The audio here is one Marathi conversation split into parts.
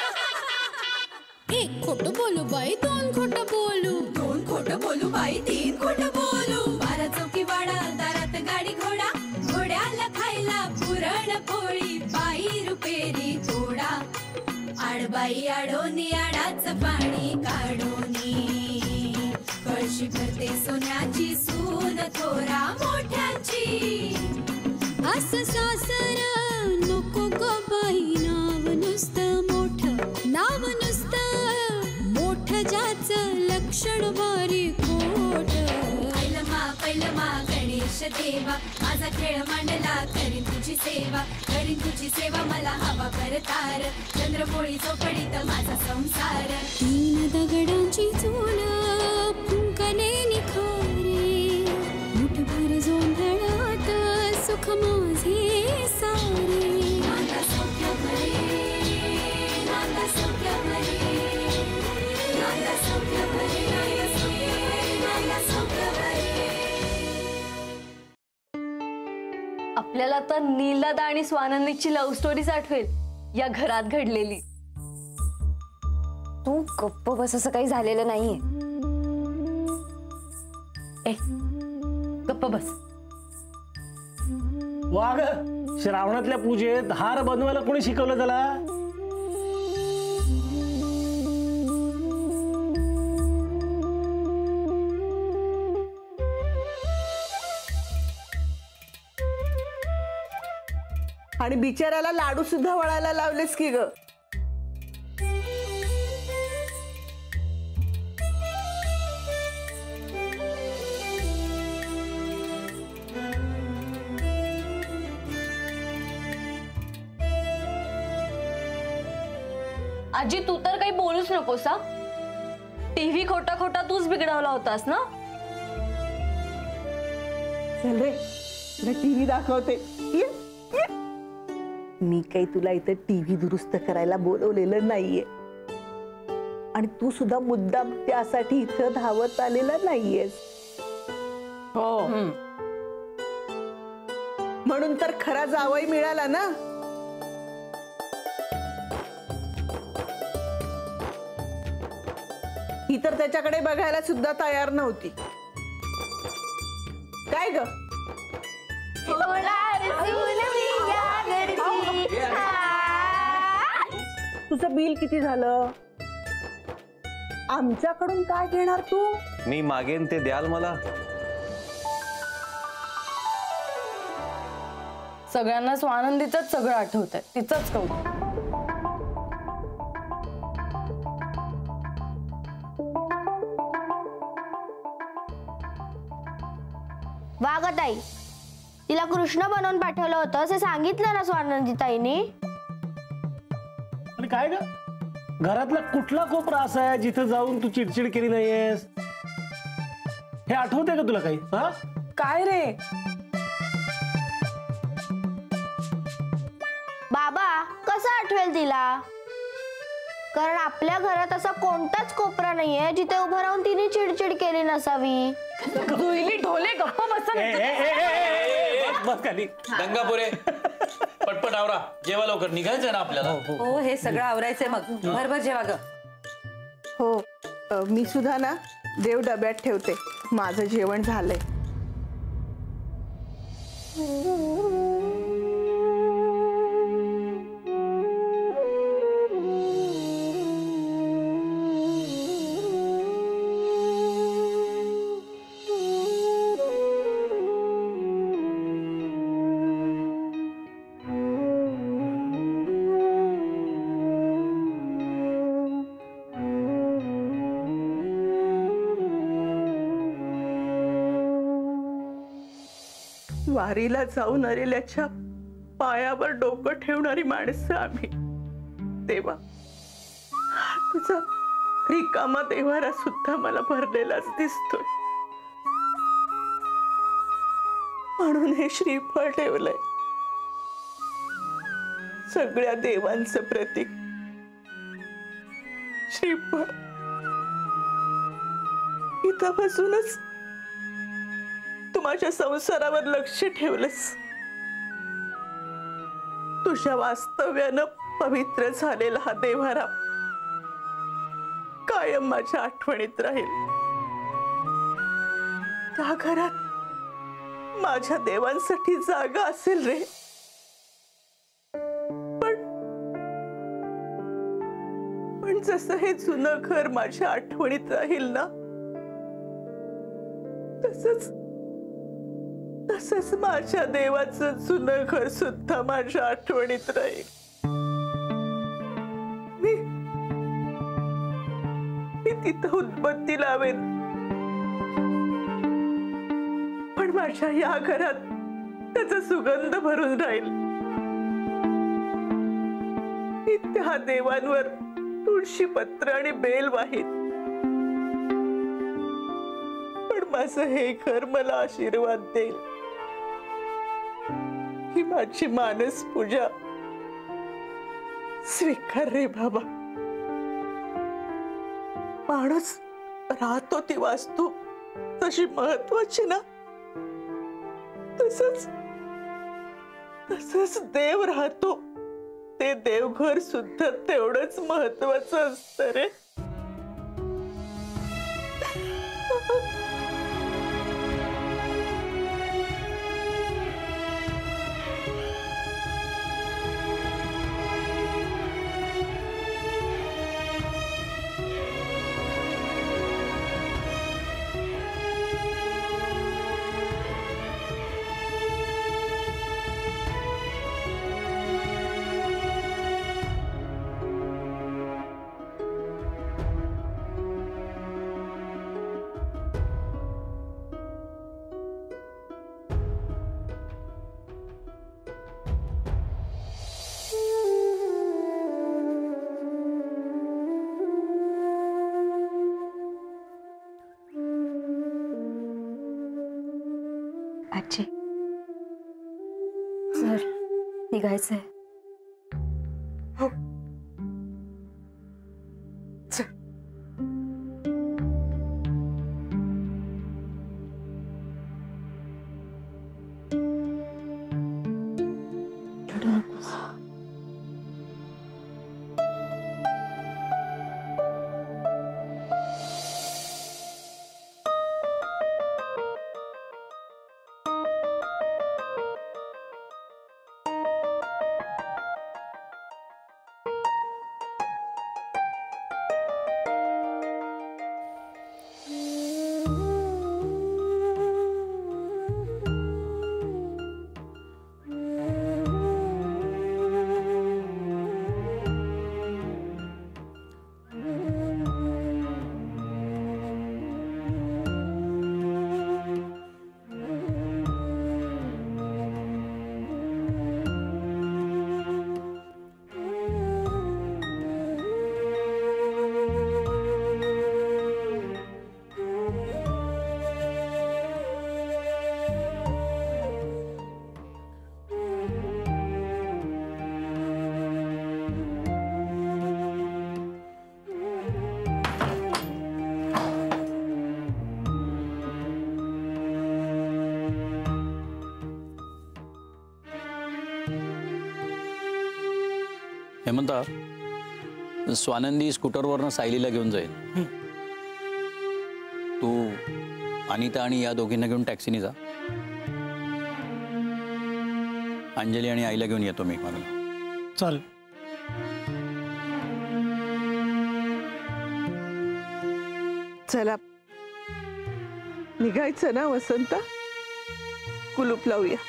एक खोटं बोलू बाई, दोन खोटं बोलू, दोन खोटं बोलू बाई, तीन खोटं बोलू. 12 चौकी वाडा, दारात गाडी घोडा, घोड्याला खायला पुरण पोळी, बाई रुपेरी थोडा. आडबाई आडोनी आडाचं पाणी काढोनी, कळशी भरते सोन्याची सून थोरा मोठ्याची. असं सासर नको ग बाई, नाव नुसतं मोठं, नाव नुसतं मोठं, ज्याचं लक्षण बारी खोट. पैलमा गणेश देवा, माझा खेळ मांडला, करीन तुझी सेवा, करीन तुझी सेवा, मला हवा करतार, चंद्रपोळी चौकडीत माझा संसार. 3 दगडांची चूल फुंकले निखारे, मुठभर जोंधळात सुख माझे सारे. नांदा सौख्य भरे, नांदा सौख्य भरे, नांदा सौख्य भरे, नांदा सौख्य भरे. आपल्याला तर नीलदा आणि स्वानंदीची लव्ह स्टोरीच आठवेल, या घरात घडलेली. तू गप्प बस, असं काही झालेलं नाहीये. ए गप्प बस. वाघ, श्रावणातल्या पूजेत हार बनवायला कोणी शिकवलं त्याला? आणि बिचाऱ्याला लाडू सुद्धा वळायला लावलेस की ग. आजी तू तर काही बोलूच नकोस हा. टीव्ही खोटा खोटा तूच बिघडवला होतास ना. चल रे, तुला टीव्ही दाखवते. मी काही तुला इथे टीव्ही दुरुस्त करायला बोलवलेलं नाहीये, आणि तू सुद्धा मुद्दाम त्यासाठी इथं धावत आलेला नाहीयेस. हो, म्हणून तर खरा जावई मिळाला ना. ही तर त्याच्याकडे बघायला सुद्धा तयार नव्हती. काय ग? तुझं बिल किती झालं? आमच्याकडून काय घेणार तू? मी मागेन ते द्याल मला. सगळ्यांना स्वानंदीचंच सगळं आठवतंय, तिचंच कौतुक. वागताई, तिला कृष्ण बनवून पाठवलं होतं असं सांगितलं ना स्वानंदीताईंनी. आणि काय ग, घरातला कुठला कोपरा असा आहे जिथे जाऊन तू चिडचिड केली नाहीयेस? हे आठवतंय का तुला काही? हा काय रे बाबा, कसं आठवेल तिला? कारण आपल्या घरात असा कोणताच कोपरा नाहीये जिथे उभं राहून तिने चिडचिड केली नसावी. ढोले गप्प बस. बस खाली. गंगापुरे, पटपट आवरा, जेवा लवकर, निघायचंय ना आपल्याला. हो, हे सगळं आवरायचंय, मग भरभर जेवा ग. हो, मी सुद्धा ना देव डब्यात ठेवते. माझं जेवण झालंय. वारीला जाऊन आलेल्याच्या पायावर डोकं ठेवणारी माणसं आम्ही. देवा, तुझा रिकामा देवारा सुद्धा मला भरलेलाच दिसतोय, म्हणून हे श्रीफळ ठेवलंय. सगळ्या देवांचं प्रतीक श्रीफळ. इथं बसूनच तू माझ्या संसारावर लक्ष ठेवलंस. तुझ्या वास्तव्यानं पवित्र झालेला हा देव्हारा कायम माझ्या आठवणीत राहील. त्या घरात माझ्या देवांसाठी जागा असेल रे. पण जसं हे जुनं घर माझ्या आठवणीत राहील ना, तसंच माझ्या देवाचं जुनं घर सुद्धा माझ्या आठवणीत राहील. मी तिथं उदबत्ती लावेन, पण माझ्या या घरात त्याचा सुगंध भरून राहील. मी त्या देवांवर तुळशी पत्र आणि बेल वाहीन, पण माझं हे घर मला आशीर्वाद देईल. ही माझी मानस पूजा स्वीकार रे बाबा. माणूस राहतो ती वास्तू तशी महत्वाची ना, तसंच देव राहतो ते देवघर सुद्धा तेवढंच महत्वाचं असतं रे. आजी, सर निघायचंय. हो. हेमंता, स्वानंदी स्कूटरवरनं सायलीला घेऊन जाईल. तू अनिता आणि या दोघींना घेऊन टॅक्सीने जा. अंजली आणि आईला घेऊन येतो मी मागला. चल. चला निघायचं ना वसंत, कुलूप लावूया.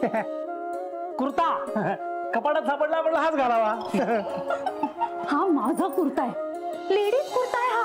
कुर्ता कपाटात सापडला, म्हणलं हाच घालावा. हा माझा कुर्ता आहे, लेडीज कुर्ता आहे हा.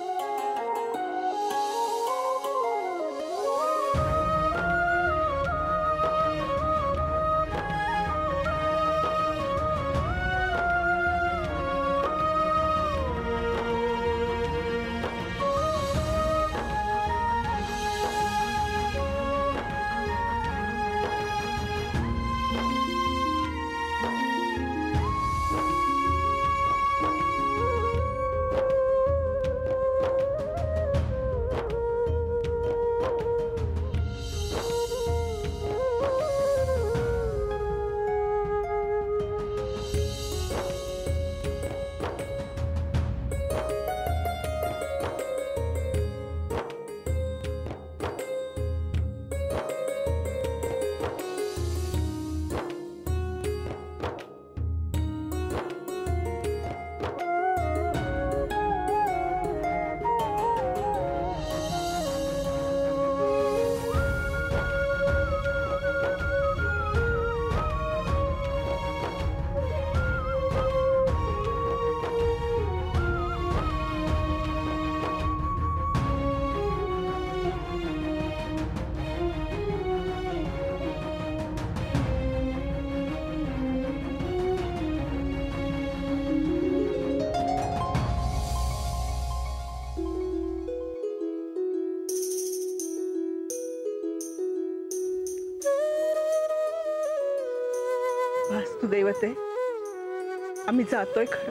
वासुदेवत आहे, आम्ही जातोय खरं,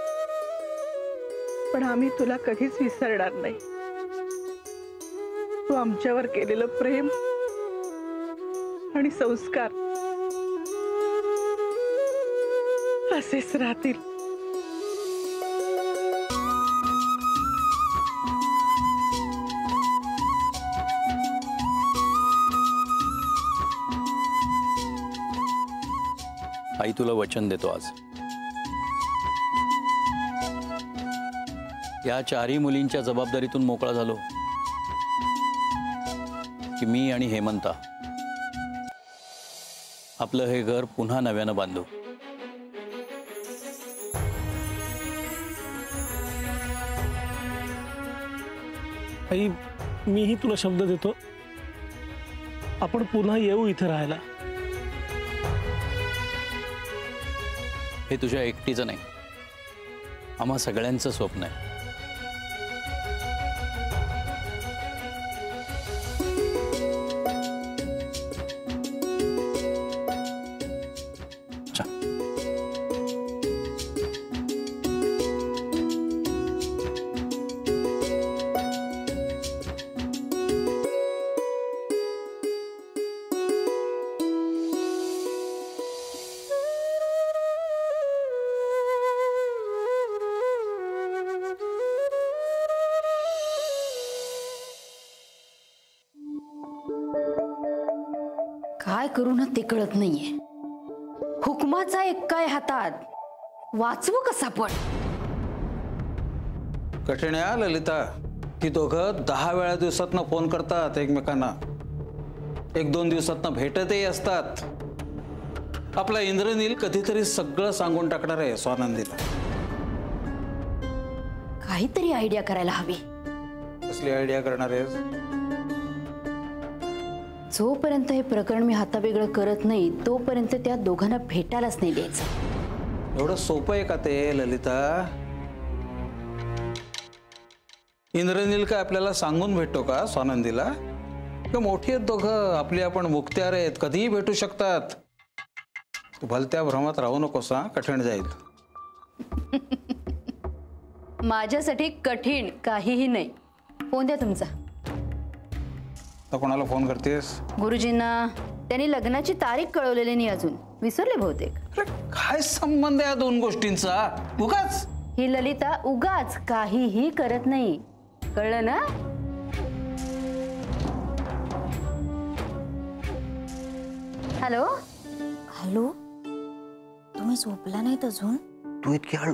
पण आम्ही तुला कधीच विसरणार नाही. तू आमच्यावर केलेलं प्रेम आणि संस्कार असेच राहतील. आई तुला वचन देतो आज, या चारही मुलींच्या जबाबदारीतून मोकळा झालो की मी आणि हेमंता आपलं हे घर पुन्हा नव्यानं बांधू. आई, मीही तुला शब्द देतो, आपण पुन्हा येऊ इथे राहायला. हे तुझ्या एकटीचं नाही, आम्हा सगळ्यांचं स्वप्न आहे. काय करू ना ते कळत नाहीये. हुकमाचा एक काय हातात, वाचवू कसा पण. कठीण आहे ललिता, ती दोघं 10 वेळा दिवसातनं फोन करतात एकमेकांना, 1-2 दिवसातनं भेटतही असतात. आपला इंद्रनील कधीतरी सगळं सांगून टाकणार आहे स्वानंदीला. काहीतरी आयडिया करायला हवी. कसली आयडिया करणार आहेस? जोपर्यंत हे प्रकरण मी हातावेगळं करत नाही तोपर्यंत त्या दोघांना भेटायलाच नाही द्यायचं. एवढं सोपं आहे का ते ललिता? इंद्रनील काय आपल्याला सांगून भेटतो का स्वानंदीला? का मोठी आहेत दोघं, आपली आपण मुक्त्यार आहेत, कधीही भेटू शकतात. तू भलत्या भ्रमात राहू नकोस हा, कठीण जाईल. माझ्यासाठी कठीण काहीही नाही. फोन द्या तुमचा. तर कोणाला फोन करतेस? गुरुजींना. त्यांनी लग्नाची तारीख कळवलेली नाही अजून, विसरले बहुतेक. काय संबंध आहे या दोन गोष्टींचा? उगाच ही ललिता उगाच काहीही करत नाही, कळलं ना? हॅलो हॅलो, तुम्ही झोपला नाहीत अजून? तू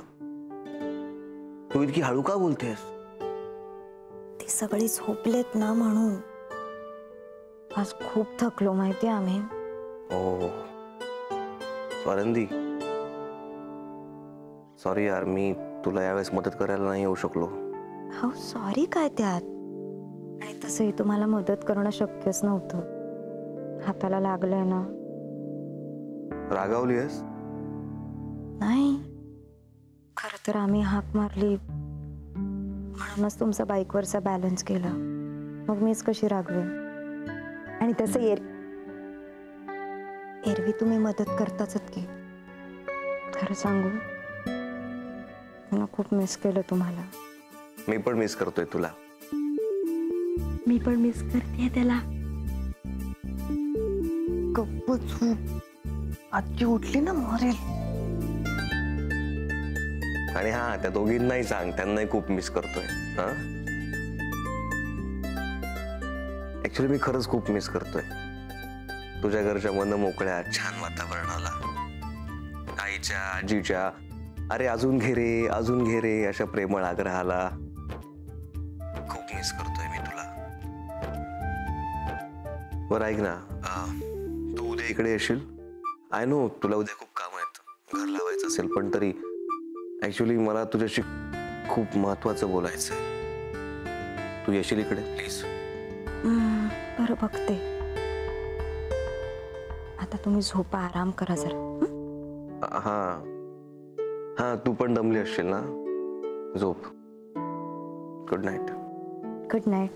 इतकी हळू का बोलतेस? ते सगळे झोपलेत ना म्हणून. आज खूप थकलो माहिती आम्ही. ओ स्वानंदी, सॉरी यार, मी तुला यावेळेस मदत करायला नाही येऊ शकलो. हो सॉरी काय त्यात, आणि तसंही तुम्हाला मदत करणं शक्यच नव्हतं. हाताला लागलंय ना. रागावलीस? नाही, खरं तर आम्ही हाक मारली म्हणूनच तुमचा बाईकवरचा बॅलन्स गेला. मग मीच कशी रागवे. आणि तसं एरवी तुम्ही मदत करताच की. खरं सांगू, मला खूप मिस केलं तुम्हाला. मी पण मिस करतोय तुला. मी पण मिस करते त्याला. गप्प झोप, आजी उठली ना मरेल. आणि हा, त्या दोघींनाही सांग, त्यांनाही खूप मिस करतोय. हा, ऍक्च्युली मी खरंच खूप मिस करतोय तुझ्या घरच्या मन मोकळ्या छान वातावरणाला, आईच्या आजीच्या अरे अजून घे रे, अजून घे रे अशा प्रेमळ आग्रहाला. खूप मिस करतोय मी तुला. बरं ऐक ना, तू उद्या इकडे येशील? आय नो तुला उद्या खूप काम आहेत, घर लावायचं असेल, पण तरी ऍक्च्युली मला तुझ्याशी खूप महत्वाचं बोलायचंय. तू येशील इकडे प्लीज? बरं बघते. आता तुम्ही झोपा, आराम करा जरा. हा हा, तू पण दमली असशील ना, झोप. Good night. Good night.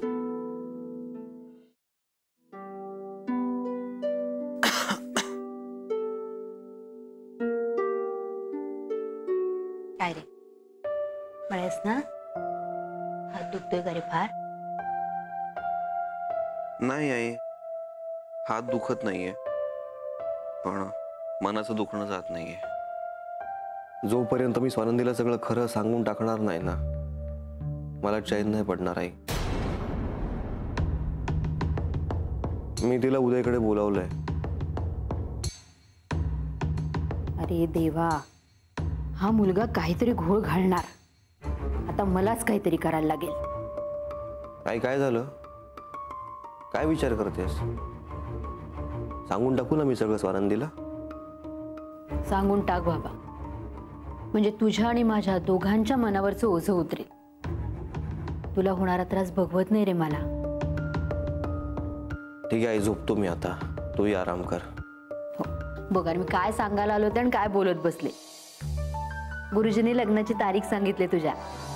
काय रे, बळेस ना? हात दुखतोय का रे फार? नाही आई, हात दुखत नाहीये, पण मनाचं दुखणं जात नाहीये. जोपर्यंत मी स्वानंदीला सगळं खरं सांगून टाकणार नाही ना, मला चैन नाही पडणार आई. मी तिला उद्या इकडे बोलावलंय. अरे देवा, हा मुलगा काहीतरी घोळ घालणार. आता मलाच काहीतरी करायला लागेल. आई काय झालं? काय विचार करतेस? सांगून टाकू ना मी सगळं स्वानंदीला? सांगून टाक बाबा, म्हणजे तुझ्या आणि माझ्या दोघांच्या मनावरचं ओझं उतरेल. तुला होणारा त्रास बघवत नाही रे मला. ठीक आहे आई, झोपतो मी आता, तूही आराम कर. हो, बघा मी काय सांगायला आलो होते आणि काय बोलत बसले. गुरुजींनी लग्नाची तारीख सांगितली तुझ्या,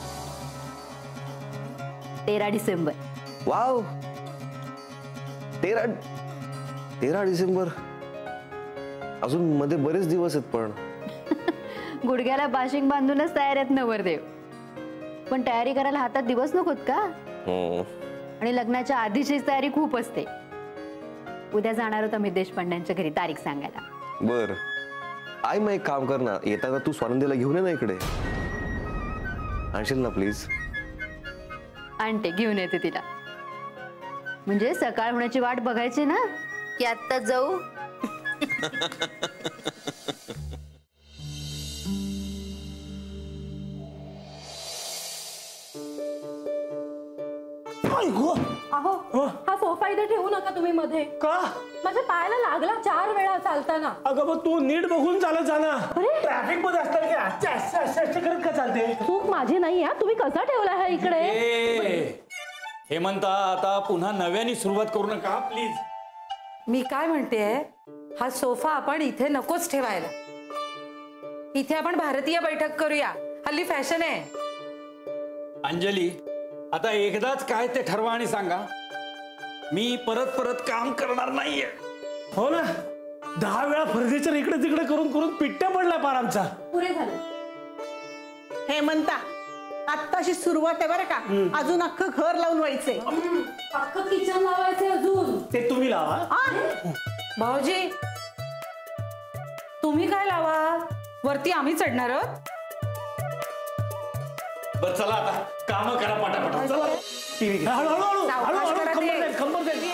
13 डिसेंबर. वाव, 13 डिसेंबर. अजून मध्ये बरेच दिवस आहेत. पण गुडघ्याला बाशिंग बांधूनच तयार आहेत नवरदेव. पण तयारी करायला हातात दिवस नकोत का? आणि लग्नाच्या आधीचीच तयारी खूप असते. उद्या जाणार होता मी देशपांड्यांच्या घरी तारीख सांगायला. बर आई, मग एक काम कर ना, येताना तू स्वानंदीला घेऊन ये ना इकडे. आणशील ना प्लीज? आणते, घेऊन येते तिला. म्हणजे सकाळ होण्याची वाट बघायची ना, की आत्ता जाऊ. अहो, हा सोफा इथे ठेवू नका तुम्ही मध्ये. का? माझ्या पायाला लागला 4 वेळा चालताना. अगं मग तू नीट बघून चालत जा ना. ट्रॅफिक मध्ये असतात की असे करत का चालते? चूक माझी नाही. तुम्ही कसा ठेवला आहे इकडे? हेमंता, आता पुन्हा नव्याने सुरुवात करू नका प्लीज. मी काय म्हणतेय, हा सोफा आपण इथे नकोच ठेवायला. इथे आपण भारतीय बैठक करूया, हल्ली फॅशन आहे. अंजली, आता एकदाच काय ते ठरवा आणि सांगा. मी परत परत काम करणार नाहीये. हो ना, 10 वेळा फर्निचर इकडे तिकडे करून करून पिट्ट्या पडला पार आमचा. पुरे झालं. हे म्हणता, आत्ताशी सुरुवात आहे बरं का. अजून अख्खं घर लावून व्हायचंय. अख्खं किचन लावायचंय अजून. ते तुम्ही लावा. भाऊजी, तुम्ही काय लावा, वरती आम्ही चढणार आहोत. बरं चला आता काम करा पटापट. टीव्ही हळूहळू सावकाश करा ते. खंबर दे.